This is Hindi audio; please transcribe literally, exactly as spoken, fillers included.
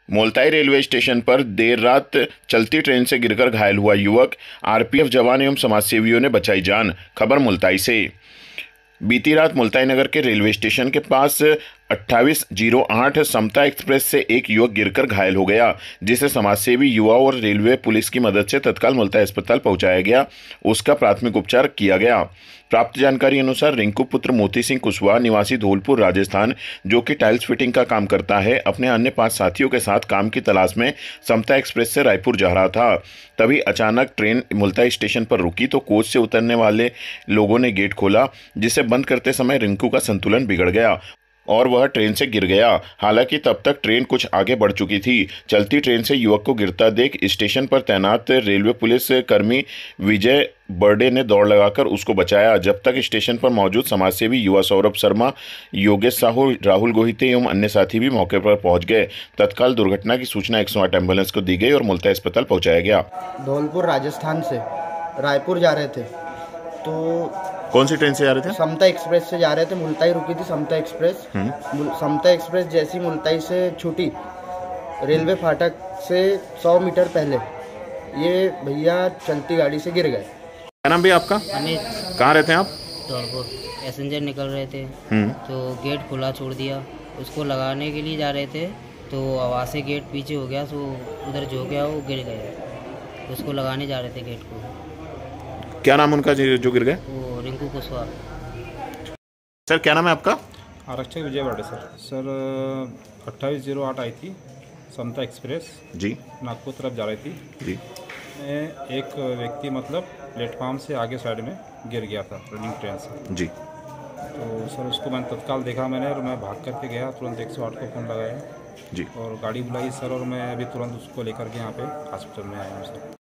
मुल्ताई रेलवे स्टेशन पर देर रात चलती ट्रेन से गिरकर घायल हुआ युवक। आरपीएफ जवान एवं समाजसेवियों ने बचाई जान। खबर मुल्ताई से। बीती रात मुल्ताई नगर के रेलवे स्टेशन के पास अट्ठाईस जीरो आठ समता एक्सप्रेस से एक युवक गिरकर घायल हो गया, जिसे समाजसेवी, युवा और रेलवे पुलिस की मदद से तत्काल मुल्ताई अस्पताल पहुंचाया गया। उसका प्राथमिक उपचार किया गया। प्राप्त जानकारी अनुसार रिंकू पुत्र मोती सिंह कुशवाहा निवासी धौलपुर राजस्थान, जो कि टाइल्स फिटिंग का काम करता है, अपने अन्य पांच साथियों के साथ काम की तलाश में समता एक्सप्रेस से रायपुर जा रहा था। तभी अचानक ट्रेन मुल्ताई स्टेशन पर रुकी तो कोच से उतरने वाले लोगों ने गेट खोला, जिसे बंद करते समय रिंकू का संतुलन बिगड़ गया और वह ट्रेन से गिर गया। हालांकि तब तक ट्रेन कुछ आगे बढ़ चुकी थी। चलती ट्रेन से युवक को गिरता देख स्टेशन पर तैनात रेलवे पुलिस कर्मी विजय बर्डे ने दौड़ लगाकर उसको बचाया। जब तक स्टेशन पर मौजूद समाजसेवी युवा सौरभ शर्मा, योगेश साहू, राहुल गोहिते एवं अन्य साथी भी मौके पर पहुंच गए। तत्काल दुर्घटना की सूचना एक सौ आठ एम्बुलेंस को दी गई और मुल्ताई अस्पताल पहुंचाया गया। धौलपुर राजस्थान से रायपुर जा रहे थे तो कौन सी ट्रेन से जा रहे थे? समता एक्सप्रेस से जा रहे थे। मुल्ताई रुकी थी समता एक्सप्रेस। समता एक्सप्रेस जैसी मुल्ताई से छूटी, रेलवे फाटक से सौ मीटर पहले ये भैया चलती गाड़ी से गिर गए। क्या नाम भैया आपका? अमित। कहाँ रहते हैं आप? धौलपुर। पैसेंजर निकल रहे थे तो गेट खुला छोड़ दिया, उसको लगाने के लिए जा रहे थे तो आवाज़ से गेट पीछे हो गया, तो उधर जो गया वो गिर गए। उसको लगाने जा रहे थे गेट को। क्या नाम उनका जो गिर गए? वो रिंकू कुशवाहा। सर क्या नाम है आपका? आरक्षक विजय बर्डे। सर सर अट्ठाईस जीरो आठ आई थी समता एक्सप्रेस जी, नागपुर तरफ जा रही थी जी। एक व्यक्ति मतलब प्लेटफार्म से आगे साइड में गिर गया था रनिंग ट्रेन से जी। तो सर उसको मैंने तत्काल देखा मैंने, और मैं भाग करके गया, तुरंत एक सौ आठ को फ़ोन लगाया जी और गाड़ी बुलाई सर, और मैं अभी तुरंत उसको लेकर के यहाँ पे हॉस्पिटल में आया हूँ सर।